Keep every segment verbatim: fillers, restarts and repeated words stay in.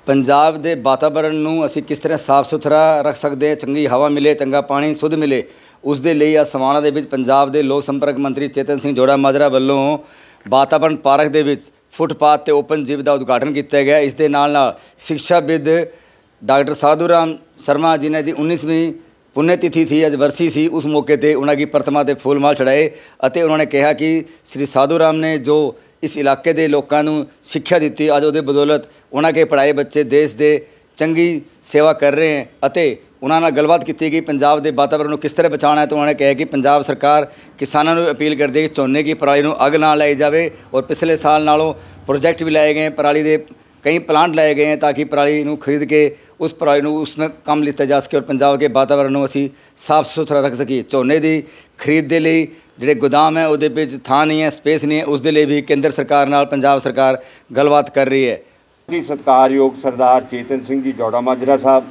पंजाब के वातावरण नूं असीं किस तरह साफ सुथरा रख सकते हैं, चंगी हवा मिले, चंगा पानी शुद्ध मिले, उस दे लई अज समाणा दे विच पंजाब के लोक संपर्क मंत्री चेतन सिंह जोड़ा माजरा वालों वातावरण पार्क दे विच फुटपाथ ते ओपन जिम का उद्घाटन किया गया। इस दे नाल नाल शिक्षाविद डॉक्टर साधू राम शर्मा जिन्हें दी उन्नीसवीं पुण्यतिथि थी, अज वरसी सी, उस मौके पर उन्होंने प्रतिमा ते फूल माल चढ़ाए और उन्होंने कहा कि श्री साधू राम ने जो इस इलाके के लोगों को शिक्षा दी, अज वो बदौलत उन्होंने पढ़ाए बच्चे देश के चंगी सेवा कर रहे हैं। और उन्होंने गलबात की गई पंजाब के वातावरण को किस तरह बचाना है। तो उन्होंने कहा कि पंजाब सरकार किसानों को अपील करती है कि झोने की पराली को अग ना लाई जाए और पिछले साल नालों प्रोजेक्ट भी लाए गए, पराली के कई प्लांट लाए गए हैं ताकि पराली को खरीद के उस पराली को उसमें कम लिया जा सके और पंजाब के वातावरण को असी साफ सुथरा रख सकी। झोने की खरीद के लिए जोड़े गोदाम है वो थां नहीं है, स्पेस नहीं है, उस दे लिए भी केंद्र सरकार नाल पंजाब सरकार गलबात कर रही है। जी सत्कारयोग सरदार चेतन सिंह जी जोड़ा माजरा साहब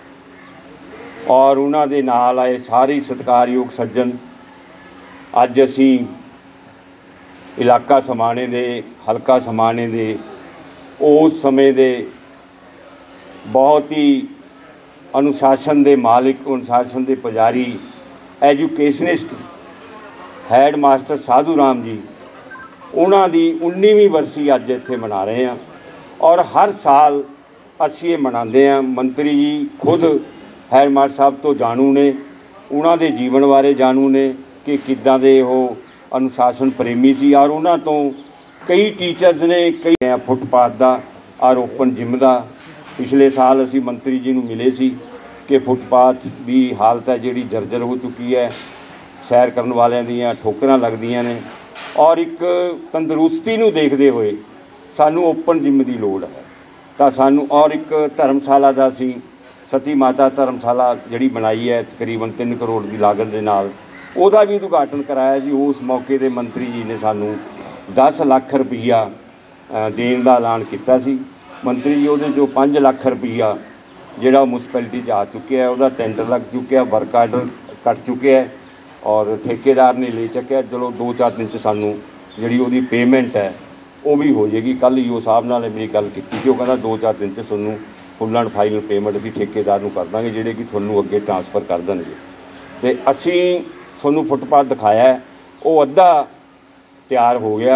और उन्होंने नाल आए सारे सत्कारयोग सज्जन, अज असी इलाका समाणे दे हलका समाणे दे उस समय दे बहुत ही अनुशासन दे मालिक, अनुशासन दे पुजारी, एजुकेशनिस्ट हैड मास्टर साधू राम जी उन्हां दी उन्नीवीं वर्सी अज इत्थे मना रहे हैं और हर साल असी ये मनाते हैं। मंत्री जी खुद हैड मास्टर साहब तो जाणू ने, उन्हां दे जीवन बारे जाणू ने कि किद्दां दे वो अनुशासन प्रेमी सी और उन्हां तो कई टीचर्स ने कई फुटपाथ का और ओपन जिम का। पिछले साल असी मंत्री जी नूं मिले सी कि फुटपाथ की हालत है जिहड़ी जर्जर हो चुकी है, सैर करन वालियां दीयां ठोकरां लगदियां ने और एक तंदरुस्ती नूं देखदे होए सानू ओपन जिम की लोड़ है। तो सानू और एक धर्मशाला का असी सती माता धर्मशाला जिहड़ी बनाई है तकरीबन तीन करोड़ की लागत के नाल उहदा भी उद्घाटन कराया जी। उस मौके पर मंत्री जी ने सानू दस लाख रुपया देने का ऐलान किया सी। मंत्री जी उहदे चों पाँच लाख रुपया जिहड़ा मुनसिपैलिटी आ चुकिया है, उहदा टेंडर लग चुकिया, वर्क आर्डर कट चुके है और ठेकेदार ने ले चुकिया। चलो दो चार दिन च सानू जिहड़ी उहदी पेमेंट है वो भी हो जाएगी। कल ईओ साहब नाल मेरी गल की सी, वो कहंदा दो चार दिन च तुहानूं फुल एंड फाइनल पेमेंट असीं ठेकेदार नूं कर दांगे जिहड़े कि तुहानूं अगे ट्रांसफर कर देणगे। ते असीं तुहानूं फुटपाथ दिखाया है वो अद्धा तैयार हो गया।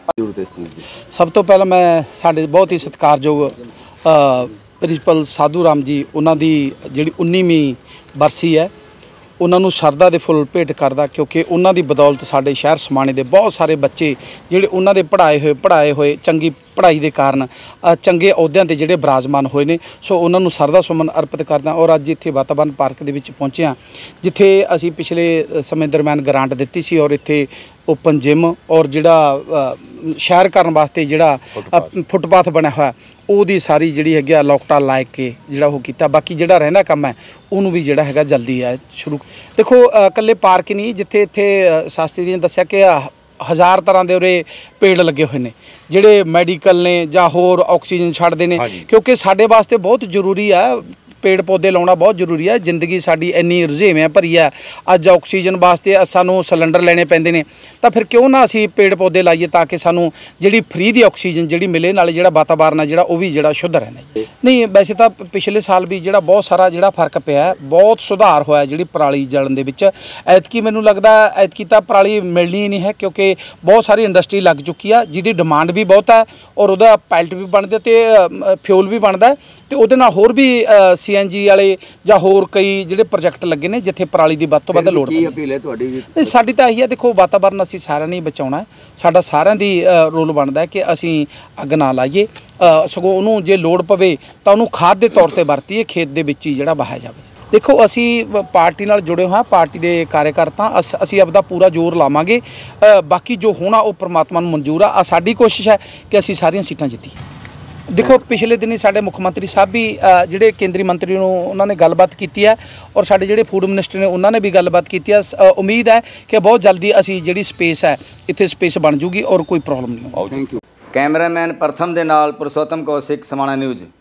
सब तो पहला मैं साढ़े बहुत ही सत्कारयोग प्रिंसीपल साधू राम जी उन्हों की जी उन्नीवीं बरसी है उन्होंने शरदा के फुल भेंट करदा, क्योंकि उन्हों की बदौलत साढ़े शहर समाणे के बहुत सारे बच्चे जिहड़े उन्होंने पढ़ाए हुए पढ़ाए हुए चंगी पढ़ाई के कारण चंगे अहुदियां ते जिहड़े विराजमान होए ने, सो उन्होंने सरदा सुमन अर्पित करदा। और अज इत्थे वातावरण पार्क दे विच पहुंचे हाँ जिथे असी पिछले समय दरम्यान ग्रांट दित्ती सी और इत्थे ओपन जिम और जिहड़ा शहर करन वास्ते जिहड़ा फुटपाथ बनया होया ਉਹਦੀ सारी जिहड़ी हैगी लॉकडाउन ला के जिहड़ा वो कीता। बाकी जिहड़ा रहिंदा काम है उन्होंने भी जिहड़ा हैगा जल्दी है शुरू। देखो कल्ले पार्क नहीं जिथे इत्थे शास्त्री जी ने दस्सिया कि हज़ार तरह के उरे पेड़ लगे हुए हैं जिहड़े मैडिकल ने जां होर ऑक्सीजन छड्डदे ने, क्योंकि साडे वास्ते बहुत जरूरी है पेड़ पौधे लाना बहुत जरूरी है। जिंदगी साडी इन्नी रुझेवें भरी है, अज ऑक्सीजन वास्ते सानू सिलेंडर लेने पैंदे ने, तो फिर क्यों ना असी पेड़ पौधे लाइए ताकि सानू जिहड़ी फ्री दी ऑक्सीजन जिहड़ी मिले, नाले जिहड़ा वातावरण है जिहड़ा वो भी जिहड़ा शुद्ध रहना। नहीं वैसे तो पिछले साल भी जिहड़ा बहुत सारा जिहड़ा फर्क पिया है, बहुत सुधार होया जिहड़ी पराली जलन दे विच। ऐतकी मैनूं लगदा ऐतकी तां पराली मिलनी ही नहीं है, क्योंकि बहुत सारी इंडस्ट्री लग चुकी है जिहदी डिमांड भी बहुत है और उहदा पैल्ट भी बनदा ते फ्यूल भी बनदा ते उहदे नाल होर भी सी एन जी वाले जां होर कई जिहड़े प्रोजेक्ट लगे ने जिथे पराली की वध तों वध लोड़ है। अपील है तुहाडी? नहीं साडी तां इही है, देखो वातावरण असीं सारिਆਂ ने बचाउणा है, साडा सारिਆਂ दी रोल बनदा है कि असीं अग ना लाइए, सगों उहनूं जे लोड़ पवे तां उहनूं खाद के तौर पर वरतीए, खेत दे विच ही जिहड़ा वाहिया जावे। देखो असी पार्टी नाल जुड़े हाँ, पार्टी के कार्यकर्ता अस असी आपदा पूरा जोर लावांगे, बाकी जो होना वो परमात्मा नूं मंजूर आ। साडी कोशिश है कि असी सारियां सीटां जित्तीए। देखो पिछले दिन ही साडे मुख मंत्री साहब भी जिहड़े केंद्रीय मंत्री नूं उन्होंने गलबात की है और साडे जिहड़े फूड मिनिस्टर ने उन्होंने भी गलबात की है। उम्मीद है कि बहुत जल्दी असी जिहड़ी स्पेस है इत्थे स्पेस बन जूगी और कोई प्रॉब्लम नहीं होगी। Thank you. कैमरामैन प्रथम दे नाल पुरुषोत्तम कौशिक, समाणा न्यूज़।